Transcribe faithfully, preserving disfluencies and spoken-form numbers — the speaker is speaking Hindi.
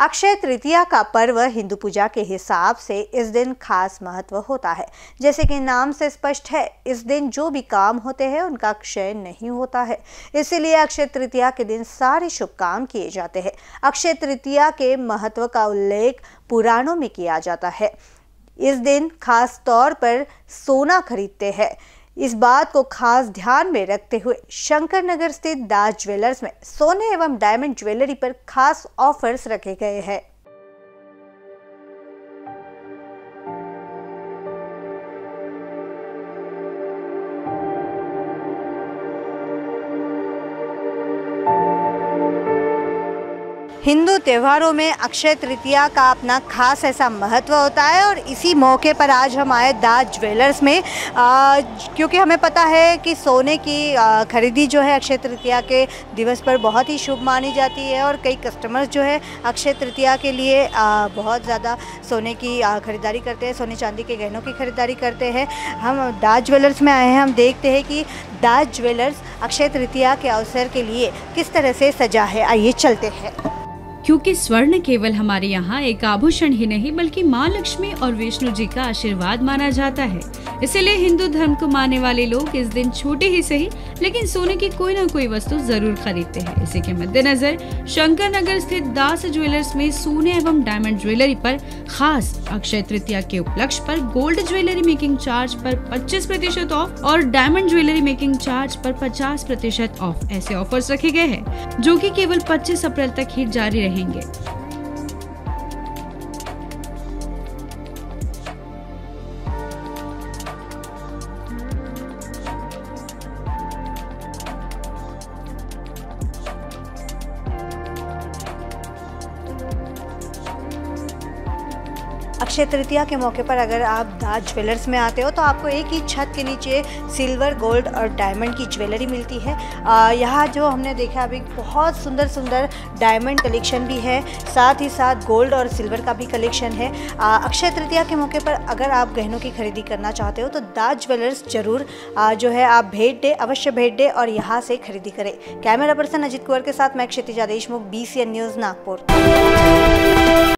अक्षय तृतीया का पर्व हिंदू पूजा के हिसाब से इस दिन खास महत्व होता है। जैसे कि नाम से स्पष्ट है, इस दिन जो भी काम होते हैं उनका क्षय नहीं होता है। इसीलिए अक्षय तृतीया के दिन सारे शुभ काम किए जाते हैं। अक्षय तृतीया के महत्व का उल्लेख पुराणों में किया जाता है। इस दिन खास तौर पर सोना खरीदते हैं। इस बात को खास ध्यान में रखते हुए शंकर नगर स्थित दास ज्वेलर्स में सोने एवं डायमंड ज्वेलरी पर खास ऑफर्स रखे गए हैं। हिंदू त्योहारों में अक्षय तृतीया का अपना खास ऐसा महत्व होता है और इसी मौके पर आज हम आए दास ज्वेलर्स में, आ, क्योंकि हमें पता है कि सोने की आ, खरीदी जो है अक्षय तृतीया के दिवस पर बहुत ही शुभ मानी जाती है और कई कस्टमर्स जो है अक्षय तृतीया के लिए आ, बहुत ज़्यादा सोने की आ, खरीदारी करते हैं, सोने चांदी के गहनों की खरीदारी करते हैं। हम दास ज्वेलर्स में आए हैं, हम देखते हैं कि दास ज्वेलर्स अक्षय तृतीया के अवसर के लिए किस तरह से सजा है। आइए चलते हैं। क्योंकि स्वर्ण केवल हमारे यहाँ एक आभूषण ही नहीं बल्कि माँ लक्ष्मी और विष्णु जी का आशीर्वाद माना जाता है, इसलिए हिंदू धर्म को मानने वाले लोग इस दिन छोटे ही सही लेकिन सोने की कोई ना कोई वस्तु जरूर खरीदते हैं। इसी के मद्देनजर शंकर नगर स्थित दास ज्वेलर्स में सोने एवं डायमंड ज्वेलरी पर खास अक्षय तृतीया के उपलक्ष्य पर गोल्ड ज्वेलरी मेकिंग चार्ज पर पच्चीस प्रतिशत ऑफ और डायमंड ज्वेलरी मेकिंग चार्ज पर पचास प्रतिशत ऑफ ऐसे ऑफर्स रखे गए हैं, जो कि केवल पच्चीस अप्रैल तक ही जारी रहेंगे। अक्षय तृतीया के मौके पर अगर आप दास ज्वेलर्स में आते हो तो आपको एक ही छत के नीचे सिल्वर, गोल्ड और डायमंड की ज्वेलरी मिलती है। यहाँ जो हमने देखा अभी बहुत सुंदर सुंदर डायमंड कलेक्शन भी है, साथ ही साथ गोल्ड और सिल्वर का भी कलेक्शन है। आ, अक्षय तृतीया के मौके पर अगर आप गहनों की खरीदी करना चाहते हो तो दास ज्वेलर्स जरूर आ, जो है आप भेंट दें, अवश्य भेंट दें और यहाँ से खरीदी करें। कैमरा पर्सन अजित कुंवर के साथ मैं Kshitija Deshmukh, B C N news Nagpur.